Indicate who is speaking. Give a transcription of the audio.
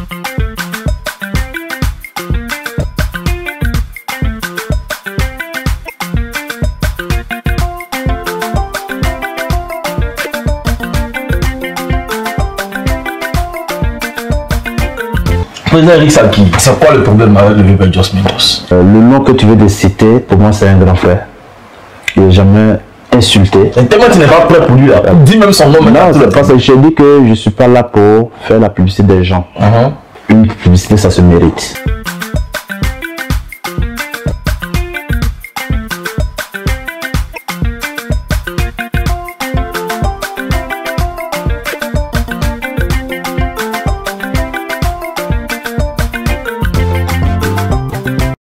Speaker 1: Président Eric Salki, c'est quoi le problème avec le vieux Jos Mendos?
Speaker 2: Le nom que tu veux de citer, pour moi, c'est un grand frère. Il n'est jamais insulté.
Speaker 1: Et tellement tu n'es pas prêt pour lui là. Dis même son nom maintenant.
Speaker 2: Non, c'est parce que je dis que je ne suis pas là pour faire la publicité des gens. Une publicité, ça se mérite.